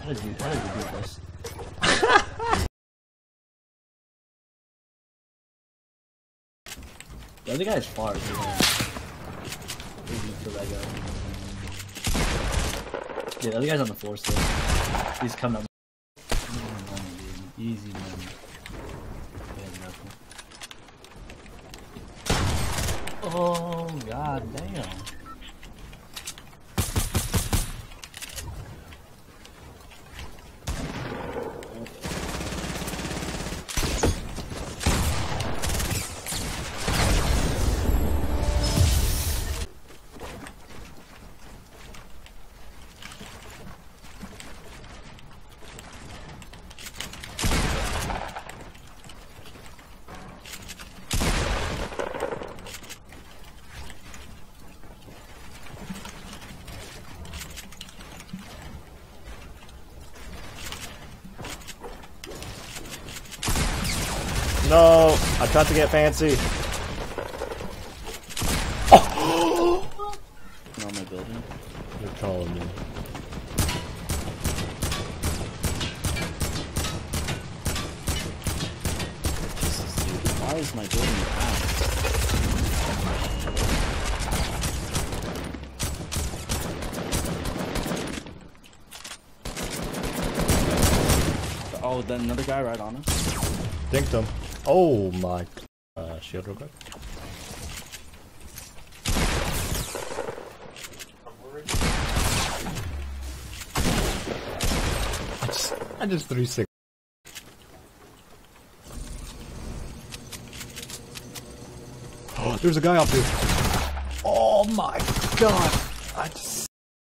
How did you do this? The other guy's far, so for that guy. Yeah, the other guy's on the floor still. He's coming up. Easy money. Oh, god damn. No, I tried to get fancy. Oh! You're on my building? You're calling me. Dude, why is my building out? Oh, then another guy right on us. Dinked him. Oh my. Shield real quick. I just 3-6. Oh, there's a guy up here. Oh my god. I just.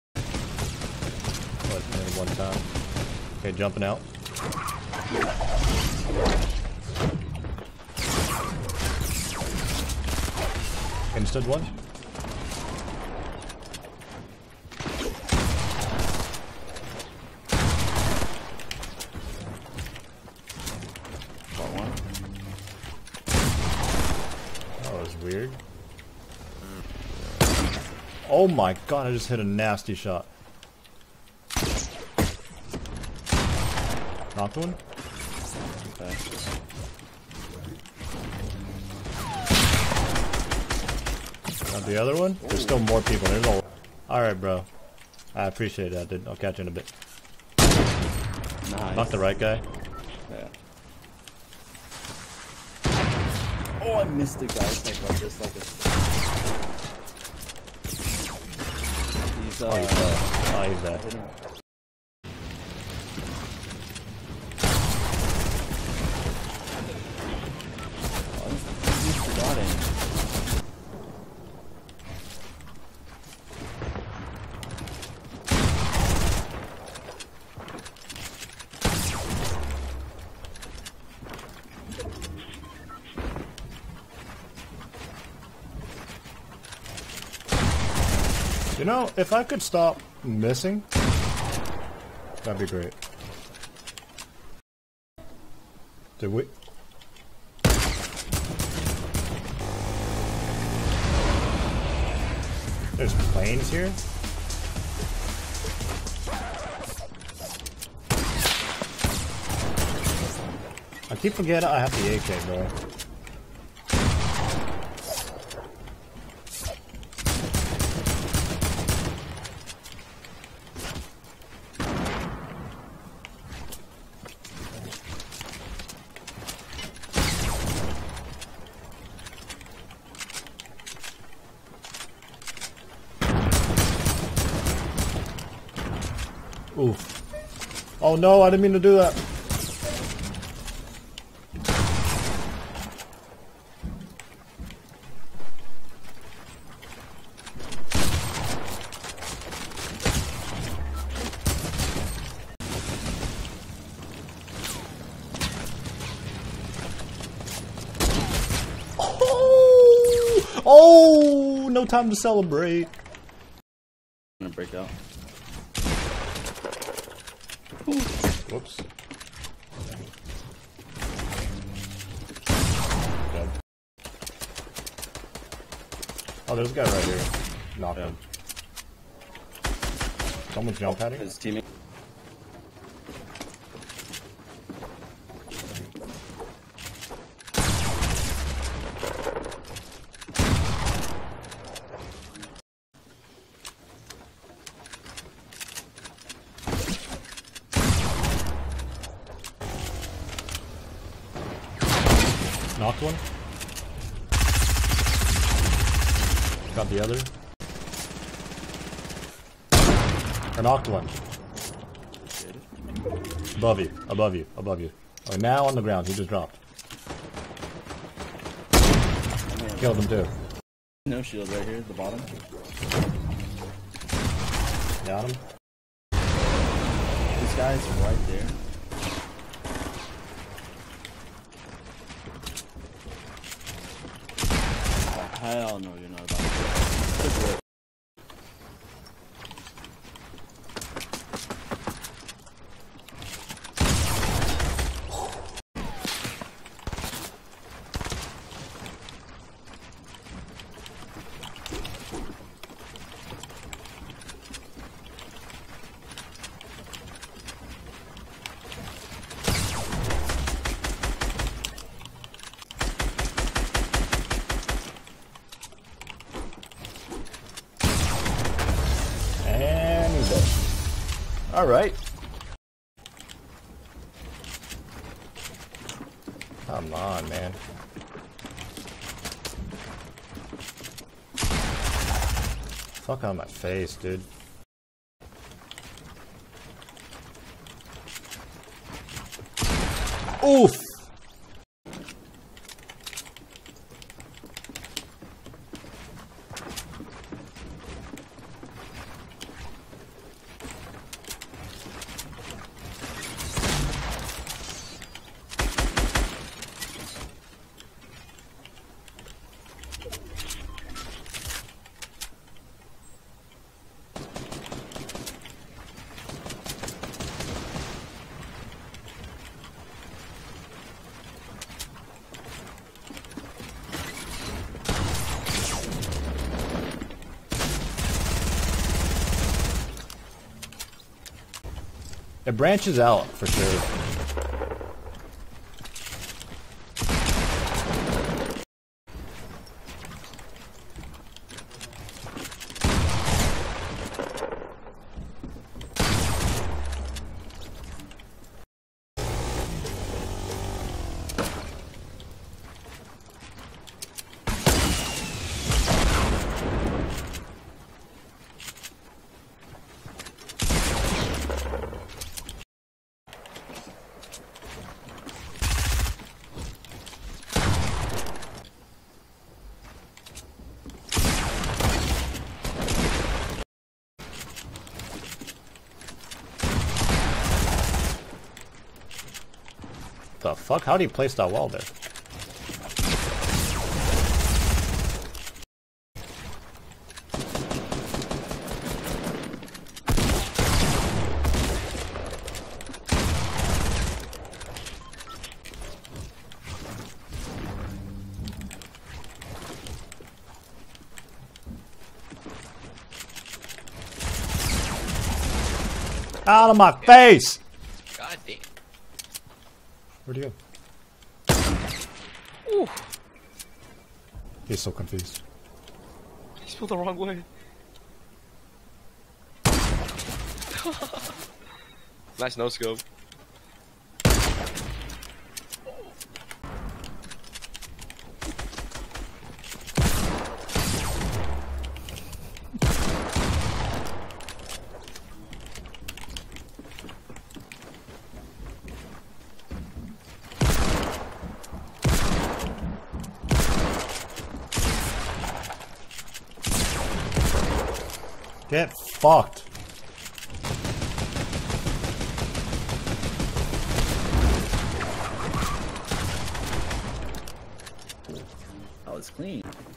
What, maybe one time. Okay, jumping out. Instead one. Got one. That was weird. Oh my god, I just hit a nasty shot. Knocked one? Okay. Got the other one? There's still more people. There's a. Alright, bro. I appreciate that, dude. I'll catch you in a bit. Nice. Not the right guy. Yeah. Oh, I missed the guy like this, like a. He's Oh, he's dead. Oh, he's dead. Got him. You know, if I could stop missing, that'd be great. Did we? There's planes here? I keep forgetting I have the AK, bro. Ooh. Oh no, I didn't mean to do that. Oh, no time to celebrate. I'm gonna break out. Whoops. Dead. Oh, there's a guy right here. Knocked him. Someone jump at him. His teammate. Knocked one. Got the other. I knocked one. Above you, above you, above you. Oh, now on the ground, he just dropped. Killed him too. No shield right here at the bottom. Got him. This guy's right there. Hell no, you're not about to. All right. Come on, man. Fuck on my face, dude. Oof! It branches out for sure. The fuck? How do you place that wall there? Out of my face! God damn. Where'd he go? Ooh. He's so confused. He spelled the wrong way. Nice no scope. Get fucked. Oh, it's clean.